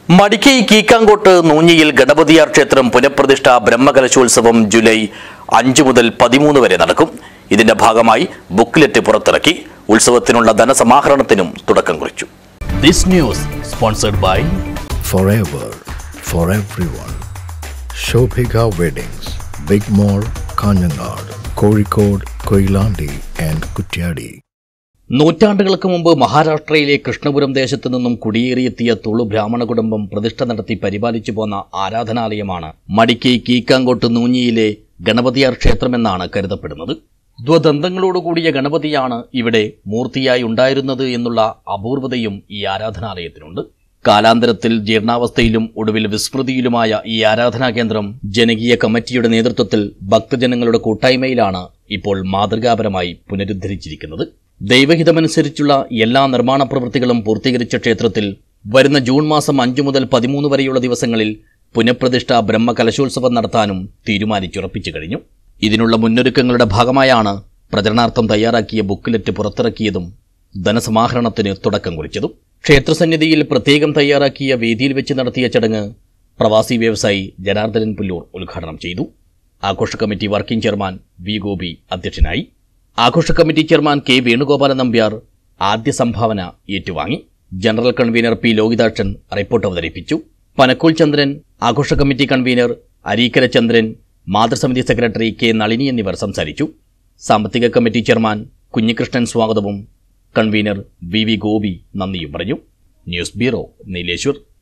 മടിക്കൈ കീക്കാങ്കോട്ട് നൂഞ്ഞിയിൽ ഗണപതിയാർ ക്ഷേത്രം പുനഃപ്രതിഷ്ഠ ബ്രഹ്മകലശോത്സവം ജൂലൈ 5 മുതൽ 13 വരെ നടക്കും. ഇതിന്റെ ഭാഗമായി ബുക്ക്ലെറ്റ് പുറത്തിറക്കി. ഉത്സവത്തിനുള്ള ധനസമാഹരണത്തിനും തുടക്കം കുറിച്ചു. This news sponsored by Forever for everyone. Shobhika Weddings, Big Mall, Kanyanad, Kozhikode, Koilandi and Kutyadi. നൂറ്റാണ്ടുകൾക്ക് മുമ്പ് മഹാരാഷ്ട്രയിലെ കൃഷ്ണപുരം ദേശത്തു നിന്നും കുടിയേറിയെത്തിയ തുളു ബ്രാഹ്മണ കുടുംബം പ്രതിഷ്ഠ നടത്തി പരിപാലിച്ചു പോന്ന ആരാധനാലയമാണ് മടിക്കൈ കീക്കാങ്കോട്ട് നൂഞ്ഞിയിലെ ഗണപതിയാർ ക്ഷേത്രമെന്നാണ് കരുതപ്പെടുന്നത്. ദ്വദന്തങ്ങളോടുകൂടിയ ഗണപതിയാണ് ഇവിടെ മൂർത്തിയായി ഉണ്ടായിരുന്നത് എന്നുള്ള അപൂർവതയും ഈ ആരാധനാലയത്തിനുണ്ട്. കാലാന്തരത്തിൽ ജീർണാവസ്ഥയിലും ഒടുവിൽ വിസ്മൃതിയിലുമായ ഈ ആരാധനാ കേന്ദ്രം ജനകീയ കമ്മിറ്റിയുടെ നേതൃത്വത്തിൽ ഭക്തജനങ്ങളുടെ കൂട്ടായ്മയിലാണ് ഇപ്പോൾ മാതൃകാപരമായി പുനരുദ്ധരിച്ചിരിക്കുന്നത്. ദൈവഹിതമനുസരിച്ചുള്ള എല്ലാ നിർമ്മാണ പ്രവൃത്തികളും പൂർത്തീകരിച്ച ക്ഷേത്രത്തിൽ വരുന്ന ജൂൺ മാസം 5 മുതൽ 13 വരെയുള്ള ദിവസങ്ങളിൽ പുനഃപ്രതിഷ്ഠ ബ്രഹ്മകലശോത്സവം നടത്താനും തീരുമാനിച്ചുറപ്പിച്ചു കഴിഞ്ഞു. ഇതിനുള്ള മുന്നൊരുക്കങ്ങളുടെ ഭാഗമായാണ് പ്രചരണാർത്ഥം തയ്യാറാക്കിയ ബുക്ക്ലെറ്റ് പുറത്തിറക്കിയതും ധനസമാഹരണത്തിന് തുടക്കം കുറിച്ചതും. ക്ഷേത്രസന്നിധിയിൽ പ്രത്യേകം തയ്യാറാക്കിയ വേദിയിൽ വെച്ച് നടത്തിയ ചടങ്ങ് പ്രവാസി വ്യവസായി ജനാർദ്ദനൻ പുല്ലൂർ ഉദ്ഘാടനം ചെയ്തു. ആഘോഷ committee working chairman V Gopi അധ്യക്ഷനായി. ആഘോഷ committee chairman K Venugopalan Nambiar ആദ്യ സംഭാവന ഏറ്റുവാങ്ങി. General convener P Lohithakshan report അവതരിപ്പിച്ചു. പനക്കൂൽ ചന്ദ്രൻ, ആഘോഷ കമ്മിറ്റി കൺവീനർ അരീക്കര ചന്ദ്രൻ, മാതൃസമിതി സെക്രട്ടറി കെ നളിനി എന്നിവർ സംസാരിച്ചു. സാമ്പത്തിക കമ്മിറ്റി ചെയർമാൻ കുഞ്ഞികൃഷ്ണൻ സ്വാഗതവും കൺവീനർ വി ഗോപി നന്ദിയും പറഞ്ഞു. News bureau, Nileshwar.